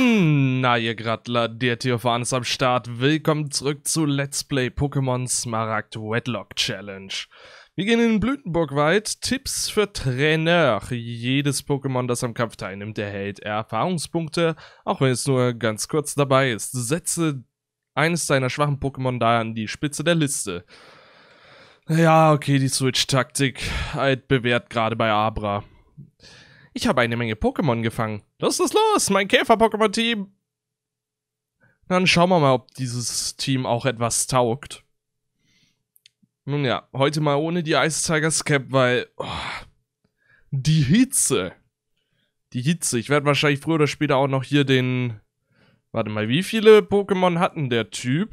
Na ihr Grattler, der Theophan ist am Start. Willkommen zurück zu Let's Play Pokémon Smaragd Wedlock Challenge. Wir gehen in Blütenburgwald. Tipps für Trainer. Jedes Pokémon, das am Kampf teilnimmt, erhält Erfahrungspunkte, auch wenn es nur ganz kurz dabei ist. Setze eines deiner schwachen Pokémon daher an die Spitze der Liste. Ja, okay, die Switch-Taktik. Altbewährt gerade bei Abra. Ich habe eine Menge Pokémon gefangen. Los, mein Käfer-Pokémon-Team! Dann schauen wir mal, ob dieses Team auch etwas taugt. Nun ja, heute mal ohne die Ice Tigers Cap, weil... Oh, die Hitze. Die Hitze. Ich werde wahrscheinlich früher oder später auch noch hier den... Warte mal, wie viele Pokémon hatten der Typ?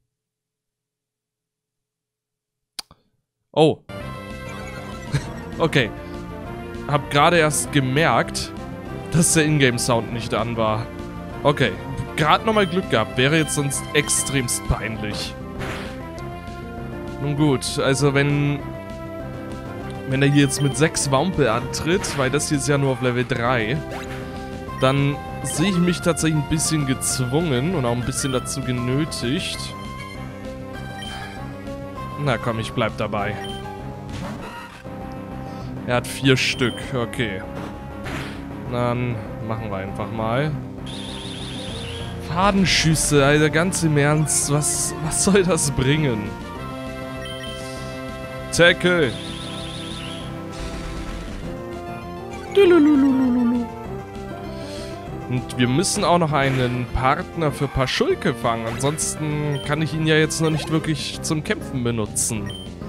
Oh. Okay. Hab gerade erst gemerkt, dass der Ingame-Sound nicht an war. Okay, gerade nochmal Glück gehabt, wäre jetzt sonst extremst peinlich. Nun gut, also wenn er hier jetzt mit 6 Wampel antritt, weil das hier ist ja nur auf Level 3, dann sehe ich mich tatsächlich ein bisschen gezwungen und auch ein bisschen dazu genötigt. Na komm, ich bleib dabei. Er hat 4 Stück, okay. Dann machen wir einfach mal. Fadenschüsse, Alter, ganz im Ernst, was soll das bringen? Tackle! Und wir müssen auch noch einen Partner für Paschulke fangen, ansonsten kann ich ihn ja jetzt noch nicht wirklich zum Kämpfen benutzen.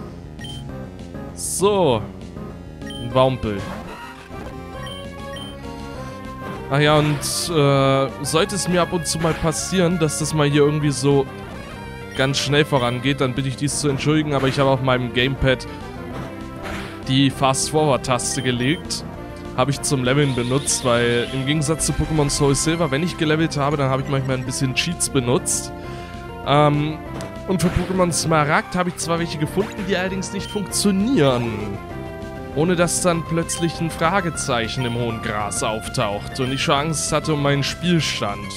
So. Wampel. Ach ja, und sollte es mir ab und zu mal passieren, dass das mal hier irgendwie so ganz schnell vorangeht, dann bitte ich dies zu entschuldigen, aber ich habe auf meinem Gamepad die Fast-Forward-Taste gelegt. Habe ich zum Leveln benutzt, weil im Gegensatz zu Pokémon Soul Silver, wenn ich gelevelt habe, dann habe ich manchmal ein bisschen Cheats benutzt. Und für Pokémon Smaragd habe ich zwar welche gefunden, die allerdings nicht funktionieren. Ohne dass dann plötzlich ein Fragezeichen im hohen Gras auftaucht und ich schon Angst hatte um meinen Spielstand.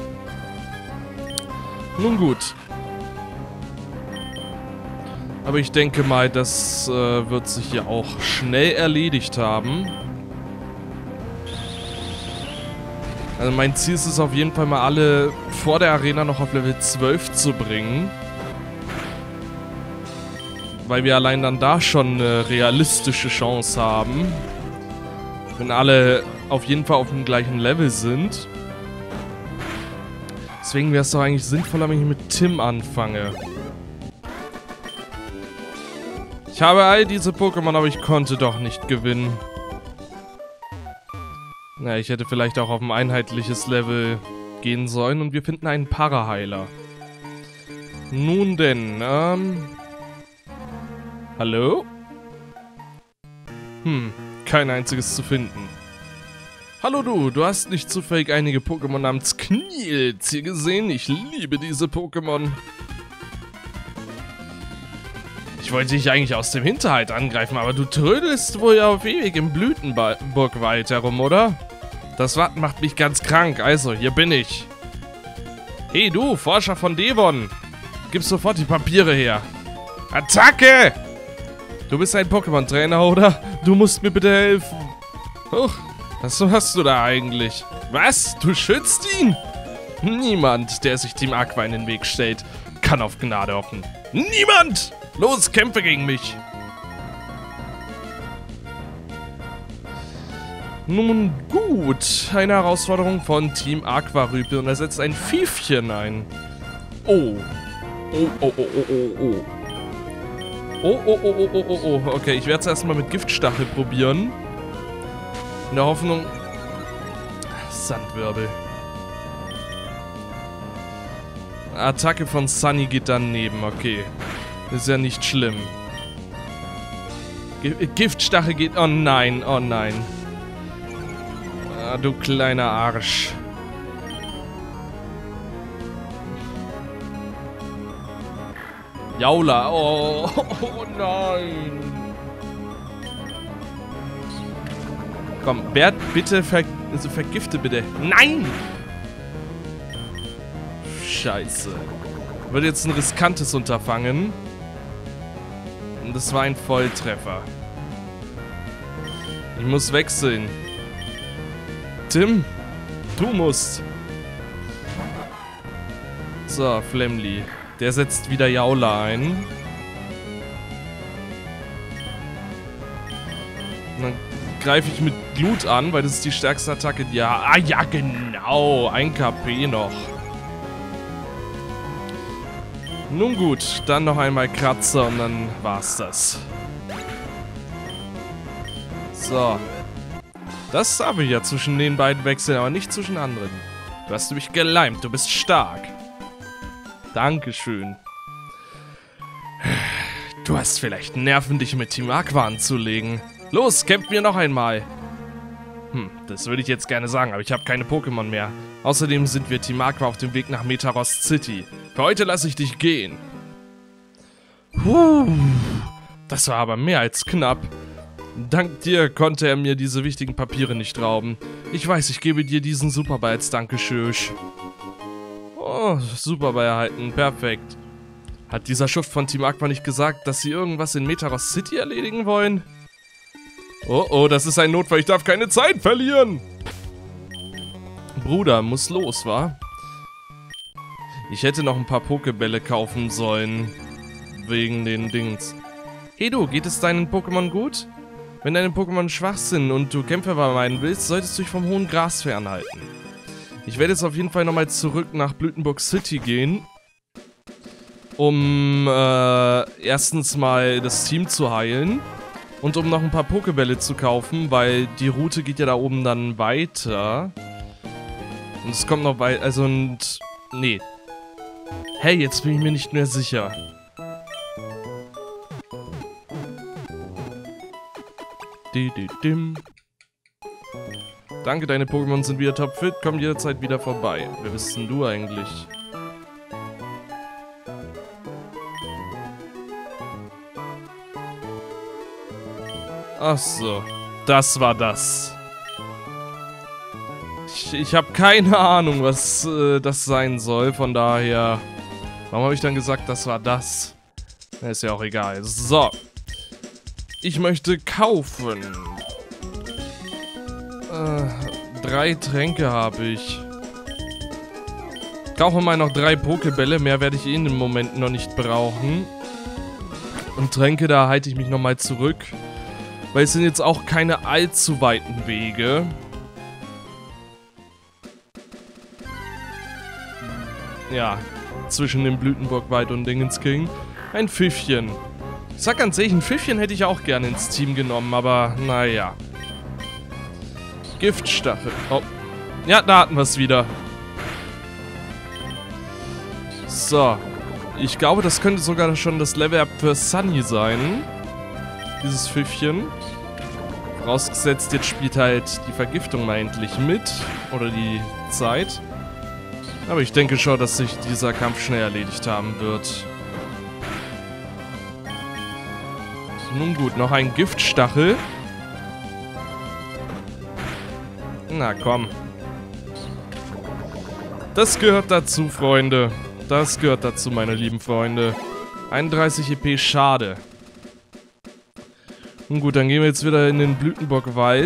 Nun gut. Aber ich denke mal, das wird sich hier auch schnell erledigt haben. Also mein Ziel ist es auf jeden Fall mal alle vor der Arena noch auf Level 12 zu bringen. Weil wir allein dann da schon eine realistische Chance haben. Wenn alle auf jeden Fall auf dem gleichen Level sind. Deswegen wäre es doch eigentlich sinnvoller, wenn ich mit Tim anfange. Ich habe all diese Pokémon, aber ich konnte doch nicht gewinnen. Na, ich hätte vielleicht auch auf ein einheitliches Level gehen sollen und wir finden einen Paraheiler. Nun denn, hallo? Kein einziges zu finden. Hallo du hast nicht zufällig einige Pokémon namens Kniels hier gesehen? Ich liebe diese Pokémon. Ich wollte dich eigentlich aus dem Hinterhalt angreifen, aber du trödelst wohl auf ewig im Blütenburgwald herum, oder? Das Warten macht mich ganz krank, also hier bin ich. Hey du, Forscher von Devon! Gib sofort die Papiere her. Attacke! Du bist ein Pokémon-Trainer, oder? Du musst mir bitte helfen. Huch, was hast du da eigentlich? Was? Du schützt ihn? Niemand, der sich Team Aqua in den Weg stellt, kann auf Gnade hoffen. Niemand! Los, kämpfe gegen mich! Nun gut, eine Herausforderung von Team Aquarüpel und er setzt ein Fiefchen ein. Oh. Oh. Oh. Okay, ich werde es erstmal mit Giftstachel probieren. In der Hoffnung... Sandwirbel. Attacke von Sunny geht daneben, okay. Ist ja nicht schlimm. Giftstachel geht... Oh nein, oh nein. Ah, du kleiner Arsch. Jaula. Oh nein. Komm, Bert, bitte vergifte bitte. Nein! Scheiße. Wird jetzt ein riskantes Unterfangen. Und das war ein Volltreffer. Ich muss wechseln. Tim, du musst. So, Flemly. Der setzt wieder Jaula ein. Und dann greife ich mit Glut an, weil das ist die stärkste Attacke. Ja, ah ja, genau. 1 KP noch. Nun gut, dann noch einmal Kratzer und dann war's das. So. Das habe ich ja zwischen den beiden wechseln, aber nicht zwischen anderen. Du hast mich geleimt, du bist stark. Dankeschön. Du hast vielleicht Nerven, dich mit Team Aqua anzulegen. Los, kämpft mir noch einmal. Das würde ich jetzt gerne sagen, aber ich habe keine Pokémon mehr. Außerdem sind wir Team Aqua auf dem Weg nach Metaros City. Für heute lasse ich dich gehen. Das war aber mehr als knapp. Dank dir konnte er mir diese wichtigen Papiere nicht rauben. Ich weiß, ich gebe dir diesen Superball als Dankeschön. Oh, Superball erhalten, perfekt. Hat dieser Schuft von Team Aqua nicht gesagt, dass sie irgendwas in Metaros City erledigen wollen? Oh, oh, das ist ein Notfall, ich darf keine Zeit verlieren. Bruder, muss los, wa? Ich hätte noch ein paar Pokebälle kaufen sollen. Wegen den Dings. Hey du, geht es deinen Pokémon gut? Wenn deine Pokémon schwach sind und du Kämpfer vermeiden willst, solltest du dich vom hohen Gras fernhalten. Ich werde jetzt auf jeden Fall nochmal zurück nach Blütenburg City gehen. Um erstens mal das Team zu heilen. Und um noch ein paar Pokebälle zu kaufen, weil die Route geht ja da oben dann weiter. Und es kommt noch bei, also und, nee. Hey, jetzt bin ich mir nicht mehr sicher. Danke, deine Pokémon sind wieder topfit, komm jederzeit wieder vorbei. Wer bist denn du eigentlich? Ach so, das war das. Ich habe keine Ahnung, was das sein soll, von daher... Warum habe ich dann gesagt, das war das? Ist ja auch egal. So. Ich möchte kaufen. 3 Tränke habe ich. Kaufe mal noch 3 Pokebälle. Mehr werde ich im Moment noch nicht brauchen. Und Tränke, da halte ich mich nochmal zurück. Weil es sind jetzt auch keine allzu weiten Wege. Ja, zwischen dem Blütenburgwald und Dingensking. Ein Pfiffchen. Ich sag ganz ehrlich, ein Pfiffchen hätte ich auch gerne ins Team genommen, aber naja. Giftstachel. Oh. Ja, da hatten wir es wieder. So. Ich glaube, das könnte sogar schon das Level-Up für Sunny sein. Dieses Pfiffchen. Vorausgesetzt, jetzt spielt halt die Vergiftung mal endlich mit. Oder die Zeit. Aber ich denke schon, dass sich dieser Kampf schnell erledigt haben wird. Nun gut, noch ein Giftstachel. Na komm. Das gehört dazu, Freunde. Das gehört dazu, meine lieben Freunde. 31 EP, schade. Nun gut, dann gehen wir jetzt wieder in den Blütenburgwald.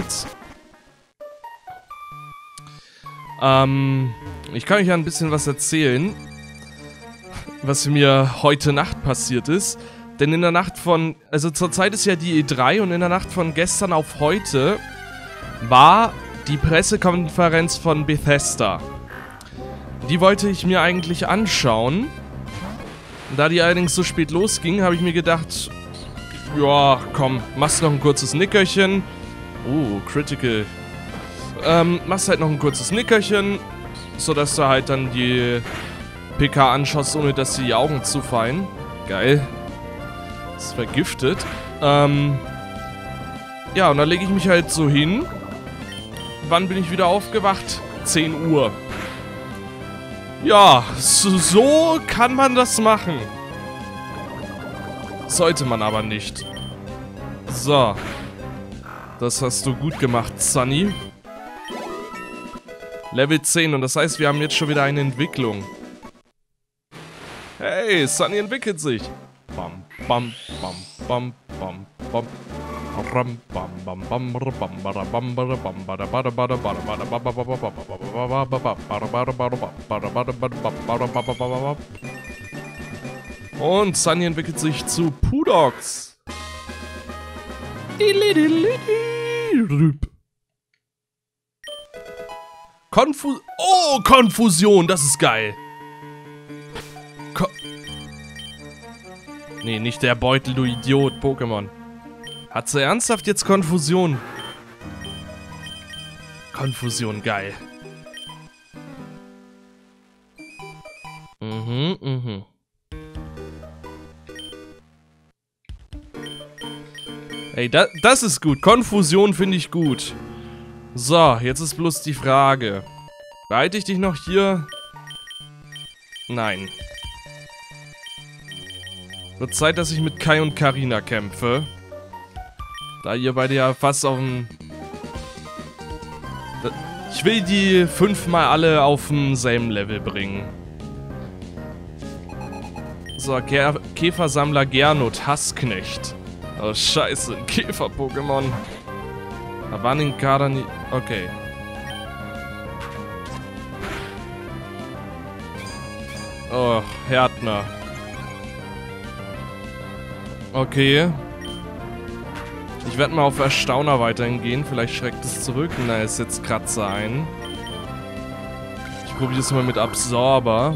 Ich kann euch ja ein bisschen was erzählen, was mir heute Nacht passiert ist. Denn in der Nacht von, also zurzeit ist ja die E3 und in der Nacht von gestern auf heute war die Pressekonferenz von Bethesda. Die wollte ich mir eigentlich anschauen. Da die allerdings so spät losging, habe ich mir gedacht, ja, komm, machst noch ein kurzes Nickerchen. Oh, Critical. Machst halt noch ein kurzes Nickerchen, sodass du halt dann die PK anschaust, ohne dass dir die Augen zufallen. Geil. Ist vergiftet. Ja, und dann lege ich mich halt so hin. Wann bin ich wieder aufgewacht? 10 Uhr. Ja, so kann man das machen. Sollte man aber nicht. So. Das hast du gut gemacht, Sunny. Level 10 und das heißt, wir haben jetzt schon wieder eine Entwicklung. Hey, Sunny entwickelt sich. Bam, bam, bam, bam, bam, bam. Ram, bam, bam, bam, bam, bam, bam, bam. Und Sunny entwickelt sich zu Pudox. Konfusion, das ist geil. Nee, nicht der Beutel, du Idiot, Pokémon. Hat sie ernsthaft jetzt Konfusion? Konfusion, geil. Ey, das ist gut. Konfusion finde ich gut. So, jetzt ist bloß die Frage. Behalte ich dich noch hier? Nein. Wird Zeit, dass ich mit Kai und Karina kämpfe. Da ihr beide ja fast auf dem... Ich will die 5 mal alle auf demselben Level bringen. So, Käfersammler Gernot, Hassknecht. Oh, scheiße, ein Käfer-Pokémon. Da waren den Kader nie... Okay. Oh, Härtner. Okay. Ich werde mal auf Erstauner weiterhin gehen. Vielleicht schreckt es zurück. Na, es setzt Kratzer ein. Ich probiere es mal mit Absorber.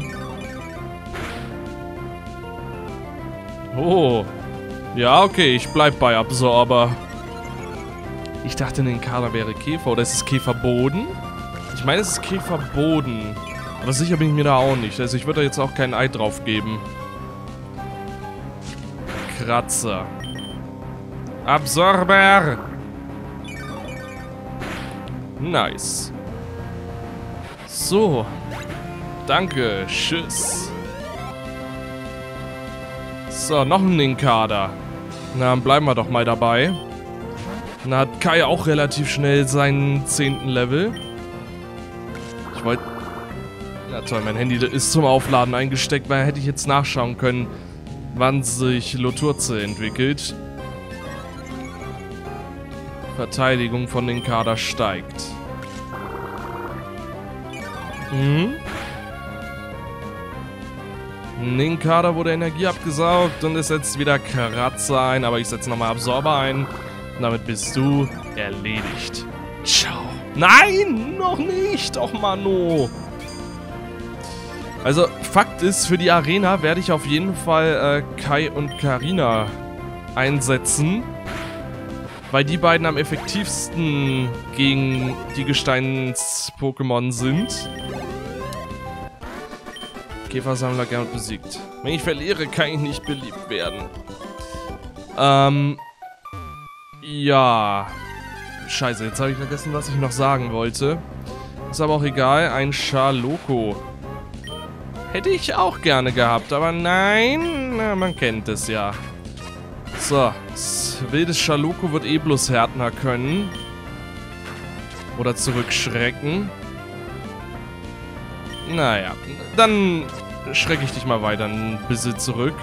Oh. Ja, okay. Ich bleib bei Absorber. Ich dachte, in den Kader wäre Käfer. Oder ist es Käferboden? Ich meine, es ist Käferboden. Aber sicher bin ich mir da auch nicht. Also ich würde da jetzt auch kein Ei drauf geben. Kratzer. Absorber! Nice. So. Danke. Tschüss. So, noch ein Linkkader. Na, dann bleiben wir doch mal dabei. Dann hat Kai auch relativ schnell seinen 10. Level. Ich wollte... Na toll, mein Handy ist zum Aufladen eingesteckt, weil hätte ich jetzt nachschauen können, wann sich Loturze entwickelt. Verteidigung von den Kader steigt. In den Kader wurde Energie abgesaugt und es setzt wieder Kratzer ein, aber ich setze nochmal Absorber ein. Und damit bist du erledigt. Ciao. Nein, noch nicht. Och, Mano. Also, Fakt ist, für die Arena werde ich auf jeden Fall Kai und Karina einsetzen. Weil die beiden am effektivsten gegen die Gesteins-Pokémon sind. Käfersammler gern besiegt. Wenn ich verliere, kann ich nicht beliebt werden. Ja. Scheiße, jetzt habe ich vergessen, was ich noch sagen wollte. Ist aber auch egal. Ein Charloco. Hätte ich auch gerne gehabt, aber nein. Na, man kennt es ja. So, das wildes Charloco wird eh bloß Härtner können. Oder zurückschrecken. Naja, dann schrecke ich dich mal weiter ein bisschen zurück.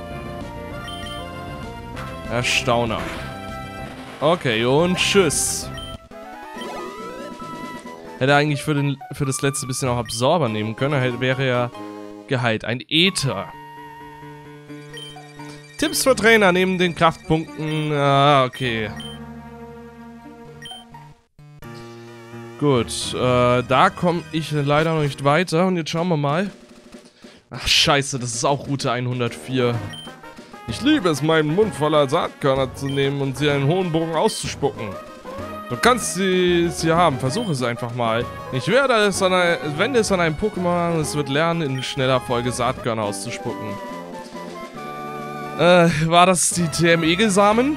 Erstauner. Okay, und tschüss. Hätte eigentlich für das letzte bisschen auch Absorber nehmen können. Wäre ja geheilt. Ein Äther. Tipps für Trainer neben den Kraftpunkten. Ah, okay. Gut, da komme ich leider noch nicht weiter. Und jetzt schauen wir mal. Ach, scheiße, das ist auch Route 104. Ich liebe es, meinen Mund voller Saatkörner zu nehmen und sie einen hohen Bogen auszuspucken. Du kannst sie haben, versuche es einfach mal. Ich wende es an einem Pokémon an, es wird lernen, in schneller Folge Saatkörner auszuspucken. War das die TM-Egelsamen?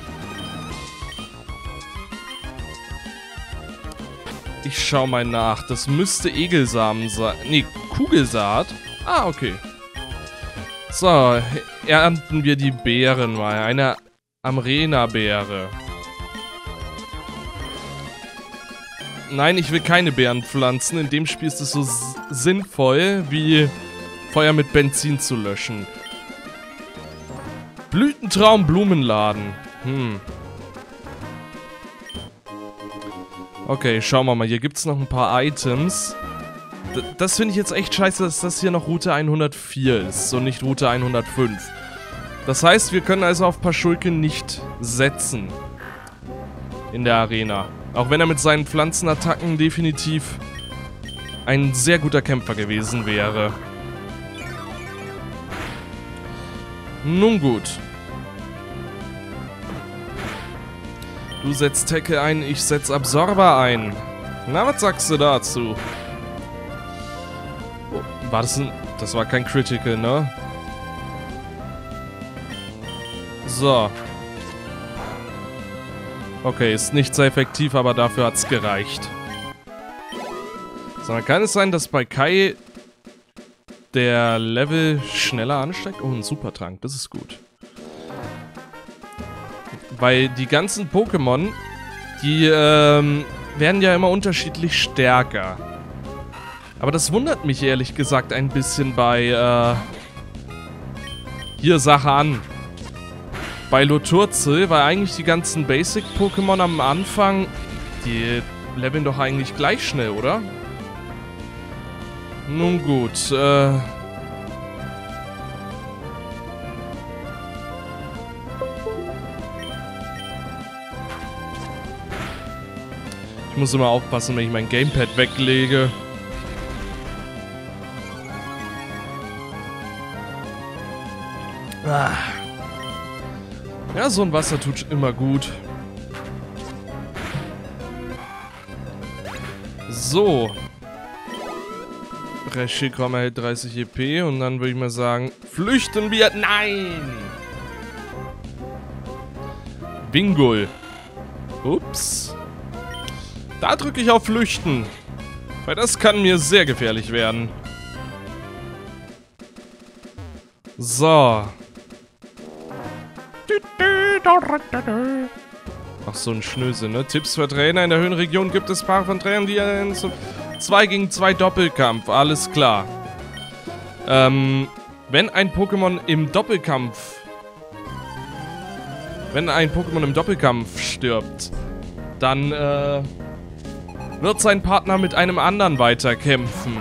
Ich schau mal nach. Das müsste Egelsamen sein. Nee, Kugelsaat. Ah, okay. So, ernten wir die Beeren mal. Eine Amrena-Beere. Nein, ich will keine Beeren pflanzen. In dem Spiel ist es so sinnvoll wie Feuer mit Benzin zu löschen. Blütentraum Blumenladen. Okay, schauen wir mal. Hier gibt es noch ein paar Items. Das finde ich jetzt echt scheiße, dass das hier noch Route 104 ist und nicht Route 105. Das heißt, wir können also auf Paschulke nicht setzen. In der Arena. Auch wenn er mit seinen Pflanzenattacken definitiv ein sehr guter Kämpfer gewesen wäre. Nun gut. Du setzt Tackle ein, ich setz Absorber ein. Na, was sagst du dazu? Oh, war das ein... Das war kein Critical, ne? So. Okay, ist nicht sehr effektiv, aber dafür hat's gereicht. So, dann kann es sein, dass bei Kai der Level schneller ansteigt. Oh, ein Supertrank, das ist gut. Weil die ganzen Pokémon, die werden ja immer unterschiedlich stärker. Aber das wundert mich ehrlich gesagt ein bisschen bei hier Sache an. Bei Loturzel, weil eigentlich die ganzen Basic-Pokémon am Anfang, die leveln doch eigentlich gleich schnell, oder? Nun gut, ich muss immer aufpassen, wenn ich mein Gamepad weglege. Ja, so ein Wasser tut immer gut. So. Reshikom erhält 30 EP und dann würde ich mal sagen, flüchten wir. Nein! Bingul. Ups. Da drücke ich auf Flüchten. Weil das kann mir sehr gefährlich werden. So. Ach, so ein Schnösel, ne? Tipps für Trainer. In der Höhenregion gibt es Paare von Trainern, die einen 2 gegen 2 Doppelkampf. Alles klar. Wenn ein Pokémon im Doppelkampf... Wenn ein Pokémon im Doppelkampf stirbt, dann, wird sein Partner mit einem anderen weiterkämpfen.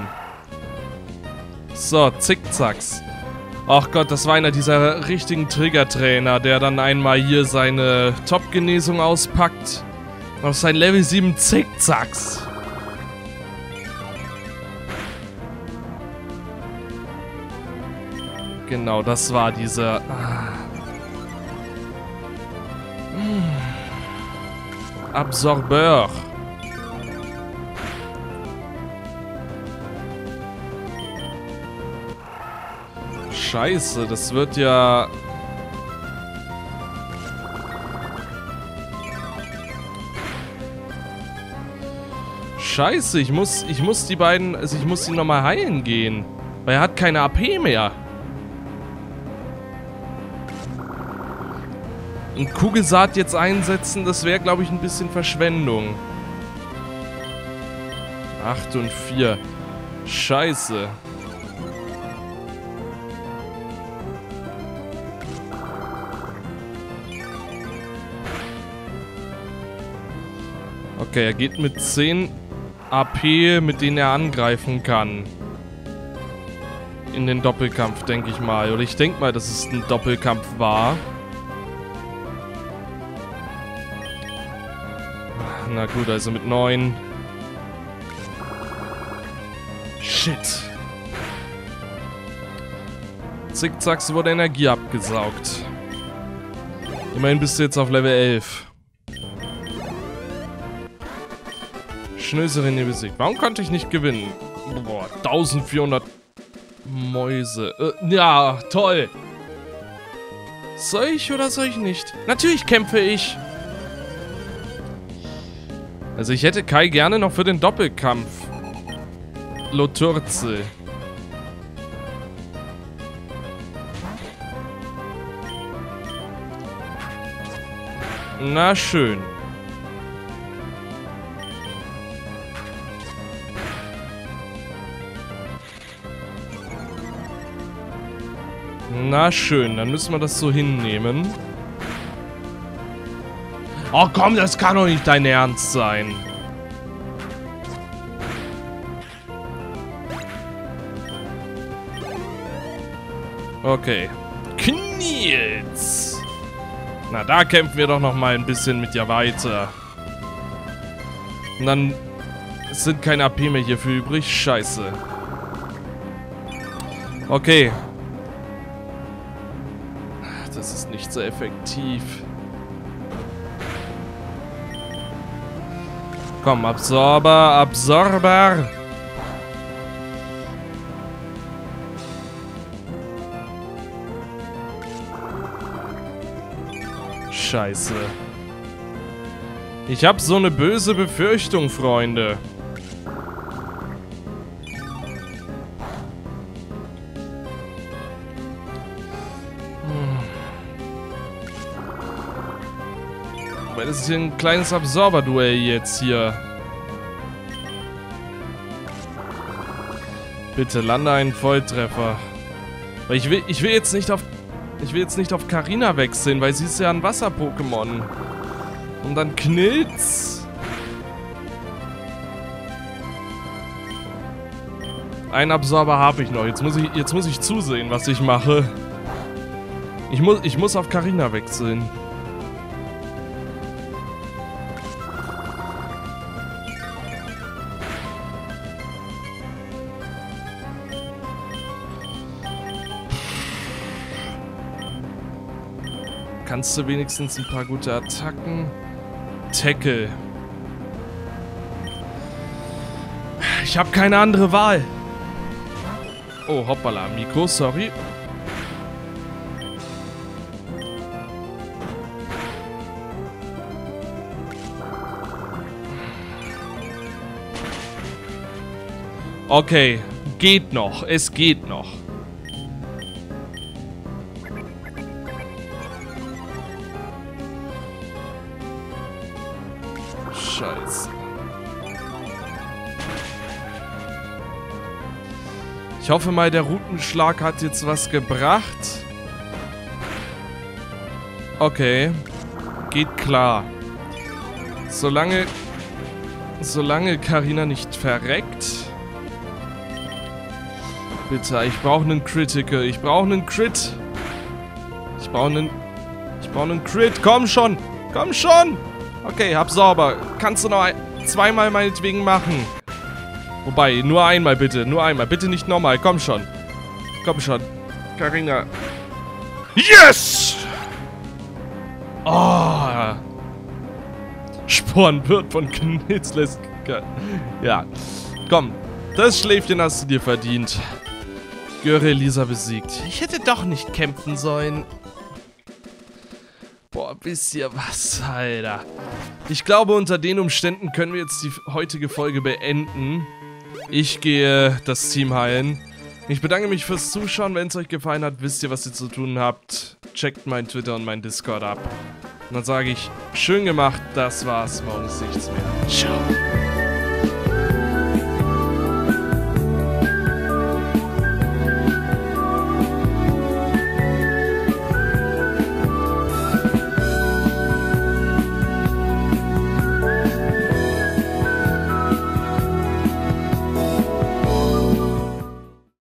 So, Zickzacks. Ach Gott, das war einer dieser richtigen Trigger-Trainer, der dann einmal hier seine Top-Genesung auspackt. Auf sein Level 7 Zickzacks. Genau, das war dieser... Absorbeur. Scheiße, das wird ja... Scheiße, ich muss die beiden... Also ich muss die nochmal heilen gehen. Weil er hat keine AP mehr. Und Kugelsaat jetzt einsetzen, das wäre, glaube ich, ein bisschen Verschwendung. 8 und 4. Scheiße. Okay, er geht mit 10 AP, mit denen er angreifen kann. In den Doppelkampf, denke ich mal. Oder ich denke mal, dass es ein Doppelkampf war. Na gut, also mit 9. Shit. Zickzacks wurde Energie abgesaugt. Immerhin bist du jetzt auf Level 11. Schnöserin besiegt. Warum konnte ich nicht gewinnen? Boah, 1400 Mäuse. Ja, toll. Soll ich oder soll ich nicht? Natürlich kämpfe ich. Also ich hätte Kai gerne noch für den Doppelkampf. Loturzel. Na schön. Na schön, dann müssen wir das so hinnehmen. Oh komm, das kann doch nicht dein Ernst sein. Okay. Kniels. Na, da kämpfen wir doch noch mal ein bisschen mit dir weiter. Und dann sind keine AP mehr hierfür übrig. Scheiße. Okay. Das ist nicht so effektiv. Komm, Absorber, Absorber. Scheiße. Ich habe so eine böse Befürchtung, Freunde. Weil das ist hier ein kleines Absorber-Duell jetzt hier. Bitte lande einen Volltreffer. Weil ich will jetzt nicht auf Carina wechseln, weil sie ist ja ein Wasser-Pokémon. Und dann knillt's. Einen Absorber habe ich noch. Jetzt muss ich zusehen, was ich mache. Ich muss auf Carina wechseln. Kannst du wenigstens ein paar gute Attacken? Tackle. Ich habe keine andere Wahl. Oh, hoppala. Mikro, sorry. Okay. Geht noch. Es geht noch. Scheiße. Ich hoffe mal, der Rutenschlag hat jetzt was gebracht. Okay. Geht klar. Solange Carina nicht verreckt. Bitte, ich brauche einen Critical. Ich brauche einen Crit. Ich brauche einen Crit. Komm schon. Komm schon. Okay, Absorber. Kannst du noch zweimal meinetwegen machen. Wobei, nur einmal bitte. Nur einmal. Bitte nicht nochmal. Komm schon. Komm schon. Carina. Yes! Oh. Spornwirt von Knitzles. Ja. Komm. Das Schläfchen hast du dir verdient. Göre-Elisa besiegt. Ich hätte doch nicht kämpfen sollen. Boah, wisst ihr was, Alter. Ich glaube, unter den Umständen können wir jetzt die heutige Folge beenden. Ich gehe das Team heilen. Ich bedanke mich fürs Zuschauen. Wenn es euch gefallen hat, wisst ihr, was ihr zu tun habt. Checkt mein Twitter und mein Discord ab. Und dann sage ich, schön gemacht, das war's, morgen ist nichts mehr. Ciao.